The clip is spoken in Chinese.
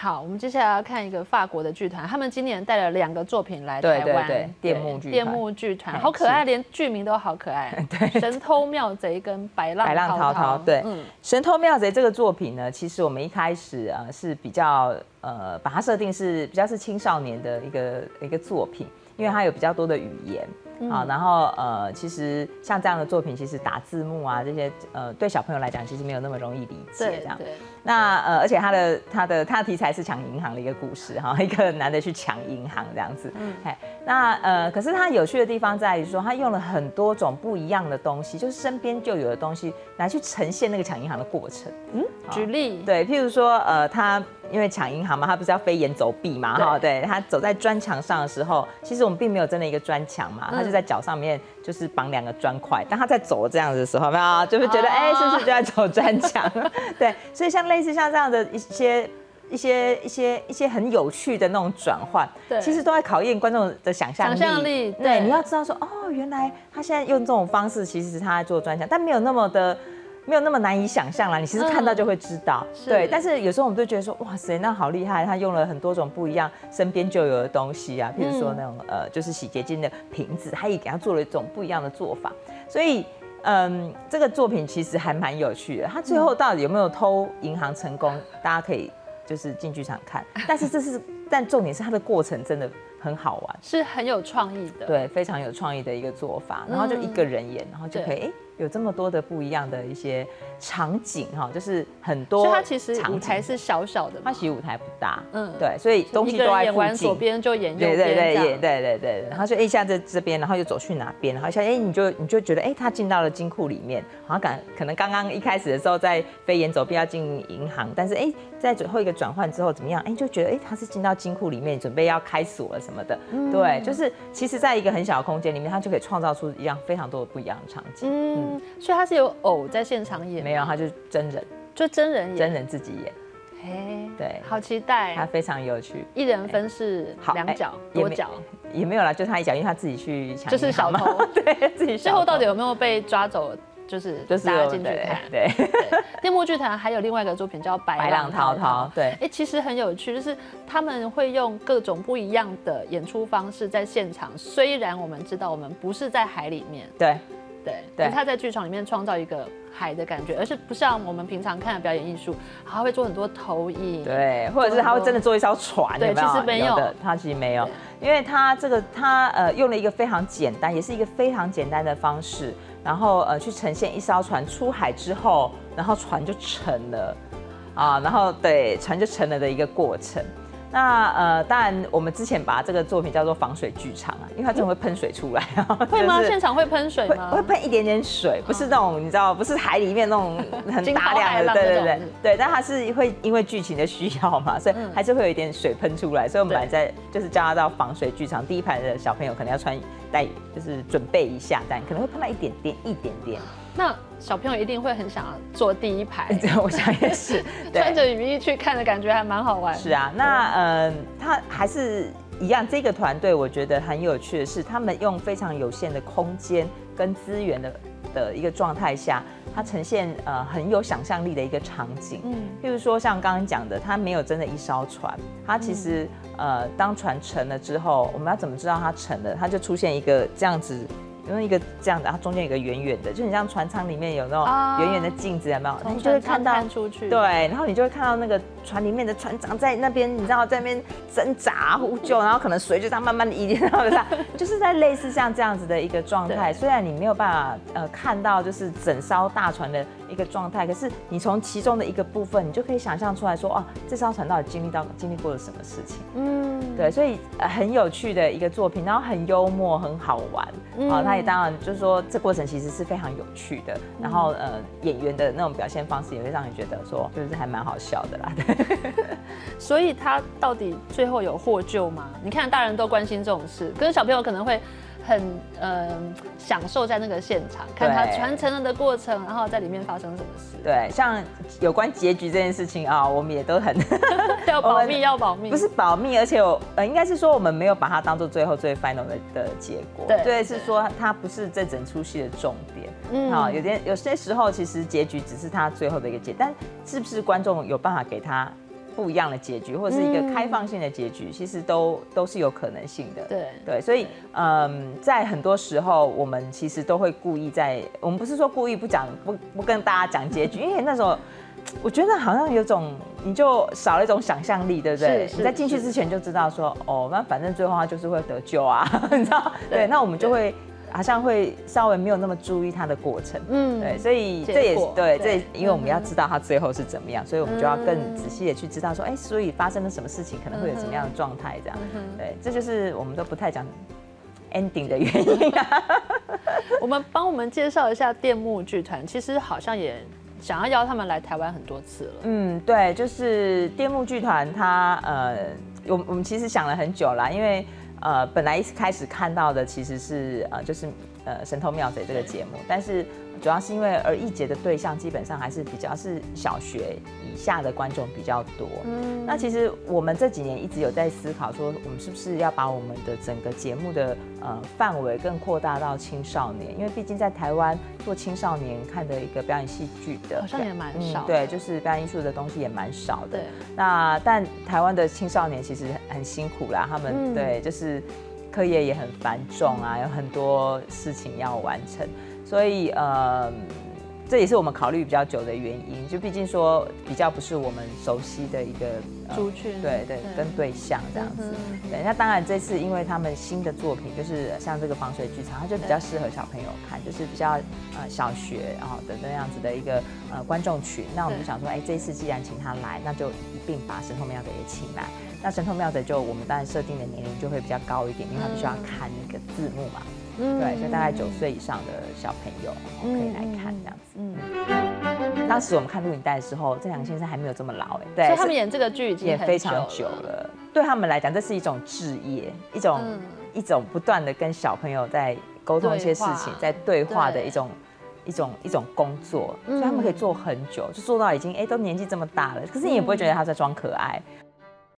好，我们接下来要看一个法国的剧团，他们今年带了2个作品来台湾， 对，电木剧团， 好可爱，连剧名都好可爱。对，神偷妙贼跟白浪滔滔。 对，神偷妙贼这个作品呢，其实我们一开始是比较把它设定是比较是青少年的一个作品，因为它有比较多的语言。然后其实像这样的作品，其实打字幕啊这些对小朋友来讲，其实没有那么容易理解这样。那而且它的题材是抢银行的一个故事哈，一个男的去抢银行这样子。那可是它有趣的地方在于说，它用了很多种不一样的东西，就是身边就有的东西来去呈现那个抢银行的过程。 举例， 对，譬如说他因为抢银行嘛，他不是要飞檐走壁嘛，哈，对，他走在砖墙上的时候，其实我们并没有真的一个砖墙嘛，他就在脚上面就是绑2个砖块，当他在走这样子的时候，有没有就会觉得是不是就在走砖墙？对，所以类似像这样的一些很有趣的那种转换，其实都在考验观众的想象力。对，你要知道说原来他现在用这种方式，其实他在做砖墙，但没有那么难以想象啦，你其实看到就会知道。对，但是有时候我们都觉得说，哇塞，那好厉害，他用了很多种不一样身边就有的东西啊，譬如说那种就是洗洁精的瓶子，他也给他做了一种不一样的做法。所以这个作品其实还蛮有趣的。他最后到底有没有偷银行成功，大家可以就是进剧场看。但重点是他的过程真的很好玩， 是很有创意的。 对，非常有创意的一个做法。然后就一个人演，然后就可以有这么多的不一样的一些场景哈，就是很多。 所以它其实舞台是小小的， 它其实舞台不大，对，所以东西都在附近。 演完左边就演右边， 对，然后就一下这边，然后又走去哪边，然后一下你就觉得他进到了金库里面，好像可能刚刚一开始的时候在飞檐走壁要进银行，但是在最后一个转换之后怎么样？就觉得他是进到金库里面，准备要开锁了什么的，对，就是其实在一个很小的空间里面，他就可以创造出一样非常多的不一样的场景。 所以他是有偶在现场演？ 没有，他就是真人， 真人演， 真人自己演。对， 好期待， 他非常有趣。 一人分饰2角，多角也没有啦，就他一角，因为他自己去抢， 就是小偷， 对，自己。 最后到底有没有被抓走？就是大家进去看。 对， 电木剧团还有另外一个作品叫《白浪滔滔》。 对， 其实很有趣，就是他们会用各种不一样的演出方式在现场。虽然我们知道我们不是在海里面，对，他在剧场里面创造一个海的感觉，而是不像我们平常看的表演艺术，他会做很多投影， 对，或者是他会真的做一艘船， 对，其实没有的，他其实没有，因为他用了一个非常简单，也是一个非常简单的方式，然后去呈现一艘船出海之后，然后船就沉了然后对，船就沉了的一个过程。那当然，我们之前把这个作品叫做防水剧场因为它真的会喷水出来。 会吗？现场会喷水吗？ 会喷一点点水，不是那种你知道，不是海里面那种很大量的，对，但它是会因为剧情的需要嘛，所以还是会有一点水喷出来。所以我们本来在就是叫他到防水剧场，第一排的小朋友可能要就是准备一下，但可能会碰到一点点。 那小朋友一定会很想要坐第一排， 我想也是， 穿着雨衣去看的感觉还蛮好玩。 是啊，那他还是一样，这个团队我觉得很有趣的是，他们用非常有限的空间跟资源的一个状态下，它呈现很有想象力的一个场景。譬如说像刚刚讲的，它没有真的一艘船，它其实当船沉了之后，我们要怎么知道它沉了？它就出现一个这样子。用一个这样的，它中间有一个圆圆的，就很像船舱里面有那种圆圆的镜子，有没有？ 你就会看到出去， 对，然后你就会看到那个船里面的船长在那边，你知道在那边挣扎呼救，然后可能水就这样慢慢的移进到它，就是在类似像这样子的一个状态。虽然你没有办法看到就是整艘大船的一个状态，可是你从其中的一个部分，你就可以想象出来说，这艘船到底经历过了什么事情？对，所以很有趣的一个作品，然后很幽默，很好玩。它也当然就是说，这过程其实是非常有趣的。然后演员的那种表现方式也会让你觉得说，就是还蛮好笑的啦。对。 所以他到底最后有获救吗？你看大人都关心这种事，可是小朋友可能会很享受在那个现场，看他传承了的过程，然后在里面发生什么事。 对，像有关结局这件事情我们也都很要保密，要保密， 不是保密，而且应该是说我们没有把它当做最后最 final 的结果。对，是说它不是这整出戏的重点。有些时候其实结局只是它最后的一个结，但是不是观众有办法给他不一样的结局，或者是一个开放性的结局，其实都是有可能性的。对，所以在很多时候我们其实都会故意我们不是说故意不跟大家讲结局，因为那时候我觉得好像有种你就少了一种想象力，对不对？你在进去之前就知道说，哦，那反正最后他就是会得救啊，你知道？对，那我们就会好像会稍微没有那么注意他的过程，对，所以这也是对，因为我们要知道他最后是怎么样，所以我们就要更仔细的去知道说，哎，所以发生了什么事情，可能会有什么样的状态，这样，对，这就是我们都不太讲ending 的原因啊。 帮我们介绍一下电木剧团，其实好像也想要邀他们来台湾很多次了。 对，就是电木剧团，我们其实想了很久啦，因为本来一开始看到的其实是就是神偷妙贼这个节目，但是主要是因为艺节的对象基本上还是比较是小学以下的观众比较多。那其实我们这几年一直有在思考说，我们是不是要把我们的整个节目的范围更扩大到青少年，因为毕竟在台湾做青少年看的一个表演戏剧的好像也蛮少， 对，就是表演艺术的东西也蛮少的。那但台湾的青少年其实很辛苦啦，他们对就是课业也很繁重啊，有很多事情要完成，所以这也是我们考虑比较久的原因，就毕竟说比较不是我们熟悉的一个族群， 对，跟对象这样子。对，那当然这次因为他们新的作品就是像这个防水剧场，它就比较适合小朋友看，就是比较小学的那样子的一个观众群。那我们就想说，哎，这一次既然请他来，那就一并把神偷妙贼也请来。那神偷妙贼就我们当然设定的年龄就会比较高一点，因为他必须要看那个字幕嘛。对，所以大概9岁以上的小朋友可以来看这样子。当时我们看录影带的时候，郑良先生还没有这么老，对， 所以他们演这个剧已经也非常久了。对他们来讲，这是一种志业，一种不断的跟小朋友在沟通一些事情，在对话的一种工作，所以他们可以做很久，就做到已经都年纪这么大了，可是你也不会觉得他在装可爱。